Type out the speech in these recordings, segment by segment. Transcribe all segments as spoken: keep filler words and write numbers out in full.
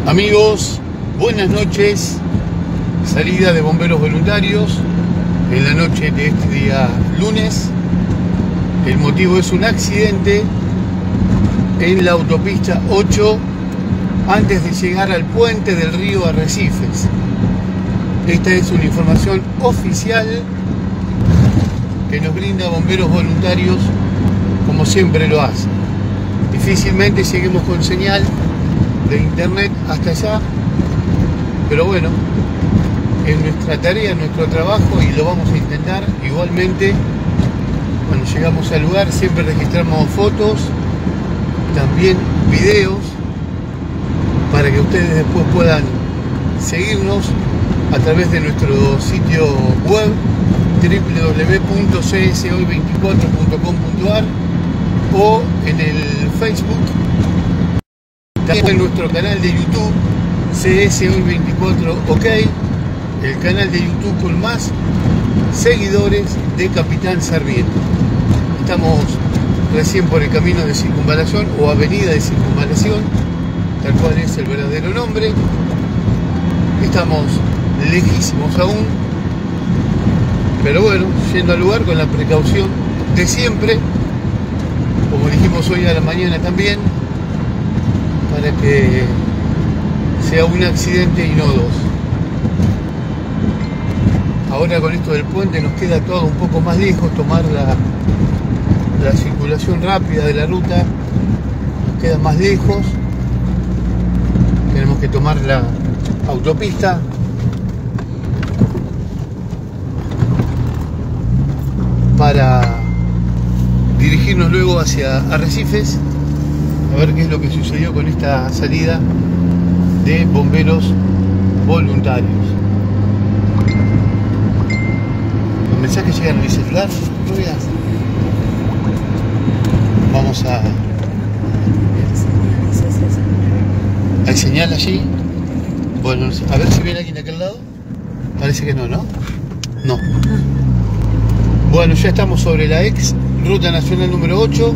Amigos, buenas noches. Salida de bomberos voluntarios en la noche de este día lunes. El motivo es un accidente en la autopista ocho antes de llegar al puente del río Arrecifes. Esta es una información oficial que nos brinda bomberos voluntarios, como siempre lo hace. Difícilmente lleguemos con señal de internet hasta allá, pero bueno, es nuestra tarea, nuestro trabajo y lo vamos a intentar. Igualmente, cuando llegamos al lugar siempre registramos fotos, también videos, para que ustedes después puedan seguirnos a través de nuestro sitio web doble u doble u doble u punto c s hoy veinticuatro punto com punto a r o en el Facebook, también en nuestro canal de YouTube C S hoy veinticuatro OK, el canal de YouTube con más seguidores de Capitán Sarmiento. Estamos recién por el camino de circunvalación o avenida de circunvalación, tal cual es el verdadero nombre. Estamos lejísimos aún, pero bueno, yendo al lugar con la precaución de siempre, como dijimos hoy a la mañana también, para que sea un accidente y no dos. Ahora con esto del puente nos queda todo un poco más lejos, tomar la, la circulación rápida de la ruta nos queda más lejos, tenemos que tomar la autopista para dirigirnos luego hacia Arrecifes a ver qué es lo que sucedió con esta salida de bomberos voluntarios. Los mensajes llegan a mi celular, ¿no veas? Vamos a... ¿Hay señal allí? Bueno, a ver si viene alguien de aquel lado. Parece que no, ¿no? No. Bueno, ya estamos sobre la ex Ruta Nacional número ocho,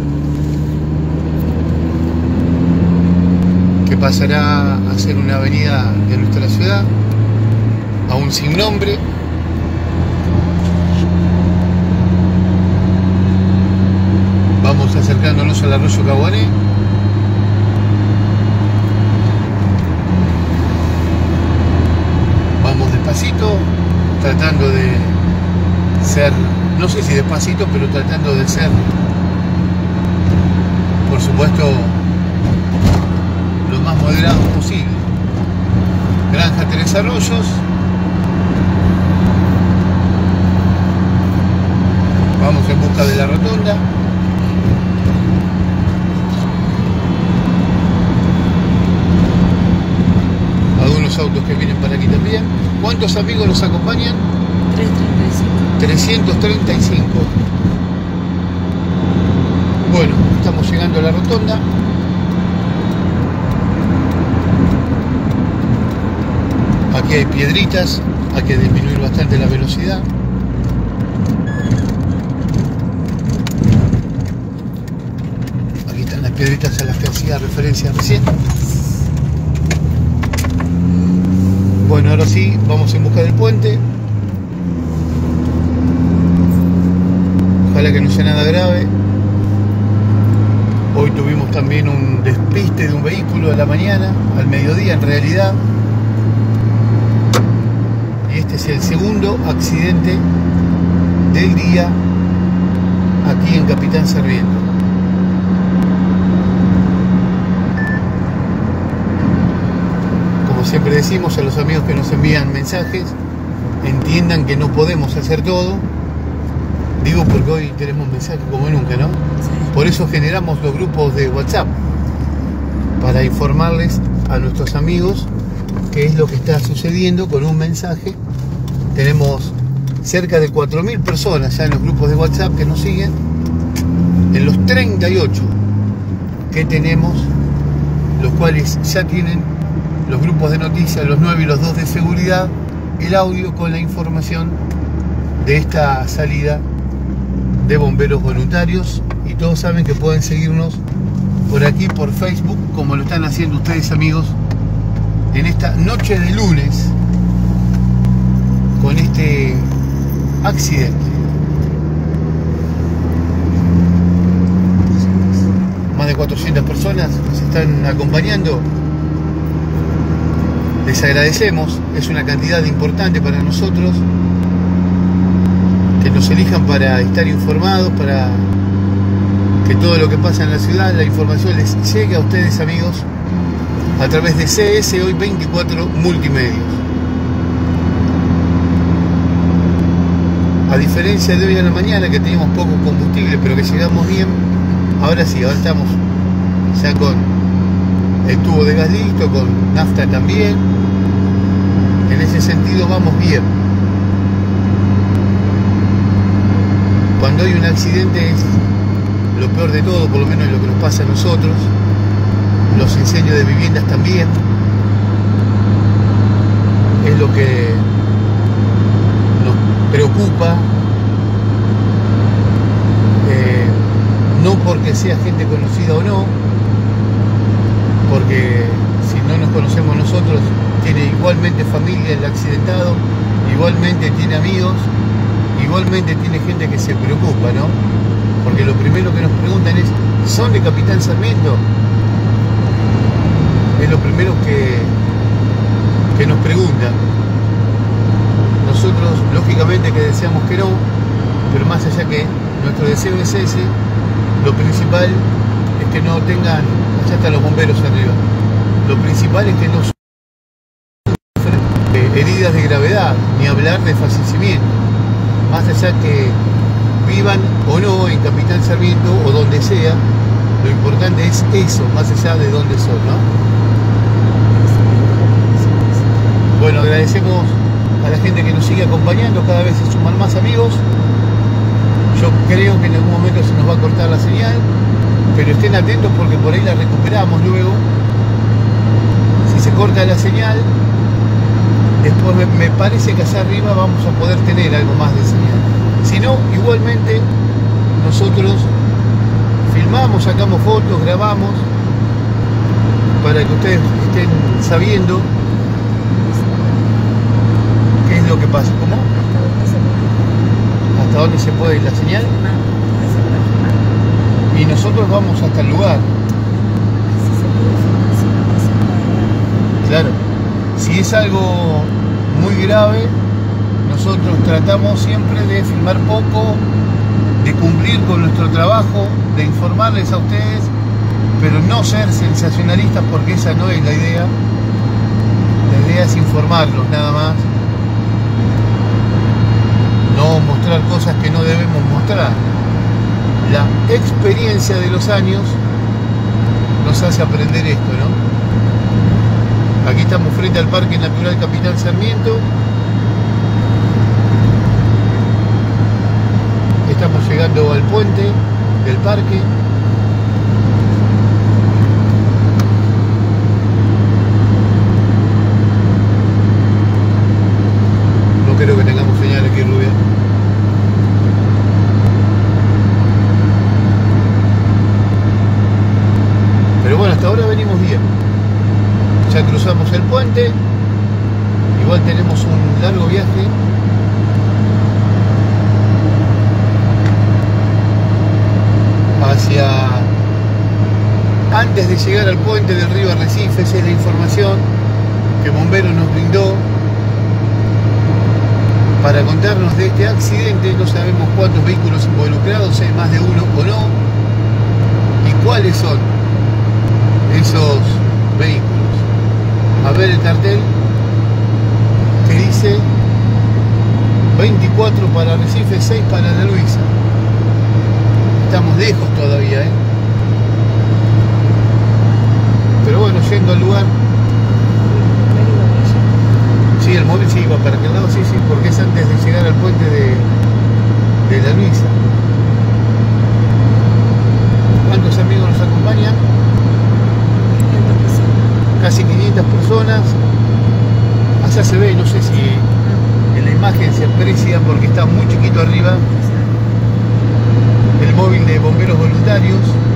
que pasará a ser una avenida de nuestra ciudad, aún sin nombre. Vamos acercándonos al arroyo Caguané. Vamos despacito, tratando de ser, no sé si despacito, pero tratando de ser, por supuesto, lo más moderado posible. Granja Tres Arroyos. Vamos en busca de la rotonda. Algunos autos que vienen para aquí también. ¿Cuántos amigos nos acompañan? trescientos treinta y cinco. Bueno, estamos llegando a la rotonda. Aquí hay piedritas, hay que disminuir bastante la velocidad. Aquí están las piedritas a las que hacía referencia recién. Bueno, ahora sí, vamos en busca del puente. Ojalá que no sea nada grave. Hoy tuvimos también un despiste de un vehículo a la mañana, al mediodía en realidad. Y este es el segundo accidente del día aquí en Capitán Sarmiento. Como siempre decimos a los amigos que nos envían mensajes, entiendan que no podemos hacer todo. Digo porque hoy tenemos mensajes como nunca, ¿no? Sí. Por eso generamos los grupos de WhatsApp, para informarles a nuestros amigos qué es lo que está sucediendo con un mensaje. Tenemos cerca de cuatro mil personas ya en los grupos de WhatsApp que nos siguen. En los treinta y ocho que tenemos, los cuales ya tienen los grupos de noticias, los nueve y los dos de seguridad, el audio con la información de esta salida de bomberos voluntarios. Y todos saben que pueden seguirnos por aquí, por Facebook, como lo están haciendo ustedes, amigos, en esta noche de lunes con este accidente. Más de cuatrocientas personas nos están acompañando. Les agradecemos, es una cantidad importante para nosotros que nos elijan para estar informados, para que todo lo que pasa en la ciudad, la información les llegue a ustedes, amigos, a través de C S Hoy veinticuatro Multimedios. A diferencia de hoy a la mañana, que teníamos poco combustible pero que llegamos bien, ahora sí, ahora estamos ya con el tubo de gas listo, con nafta también. En ese sentido vamos bien. Cuando hay un accidente es lo peor de todo, por lo menos es lo que nos pasa a nosotros. Los incendios de viviendas también. Es lo que nos preocupa. Eh, no porque sea gente conocida o no, porque si no nos conocemos nosotros, tiene igualmente familia el accidentado, igualmente tiene amigos, igualmente tiene gente que se preocupa, ¿no? Porque lo primero que nos preguntan es, ¿son de Capitán Sarmiento? Es lo primero que, que nos preguntan. Nosotros, lógicamente que deseamos que no, pero más allá que nuestro deseo es ese, lo principal es que no tengan, allá están los bomberos arriba, lo principal es que no sufran heridas de gravedad, ni hablar de fallecimiento, más allá que vivan o no en Capitán Sarmiento o donde sea, lo importante es eso, más allá de dónde son, ¿no? Bueno, agradecemos a la gente que nos sigue acompañando, cada vez se suman más amigos. Yo creo que en algún momento se nos va a cortar la señal, pero estén atentos porque por ahí la recuperamos luego. Si se corta la señal, después me parece que allá arriba vamos a poder tener algo más de señal. Si no, igualmente nosotros filmamos, sacamos fotos, grabamos, para que ustedes estén sabiendo qué es lo que pasa. ¿Cómo? ¿Hasta dónde se puede ir la señal? Y nosotros vamos hasta el lugar. Claro, si es algo muy grave, nosotros tratamos siempre de filmar poco, de cumplir con nuestro trabajo, de informarles a ustedes, pero no ser sensacionalistas, porque esa no es la idea. La idea es informarlos nada más, no mostrar cosas que no debemos mostrar. La experiencia de los años nos hace aprender esto, ¿no? Aquí estamos frente al Parque Natural Capitán Sarmiento. Estamos llegando al puente del parque. No creo que tengamos señal aquí, Rubia. Pero bueno, hasta ahora venimos bien. Ya cruzamos el puente. Igual tenemos un largo viaje. Hacia antes de llegar al puente del río Arrecife. Esa es la información que Bomberos nos brindó para contarnos de este accidente. No sabemos cuántos vehículos involucrados, si hay más de uno o no, y cuáles son esos vehículos. A ver el cartel que dice veinticuatro para Arrecife, seis para La Luisa. Estamos lejos todavía, ¿eh? Pero bueno, yendo al lugar. Sí, el móvil sí iba para aquel lado, sí, sí, porque es antes de llegar al puente de, de La Luisa. ¿Cuántos amigos nos acompañan? Casi quinientas personas. Allá se ve, no sé si en la imagen se aprecia porque está muy chiquito arriba, el móvil de bomberos voluntarios.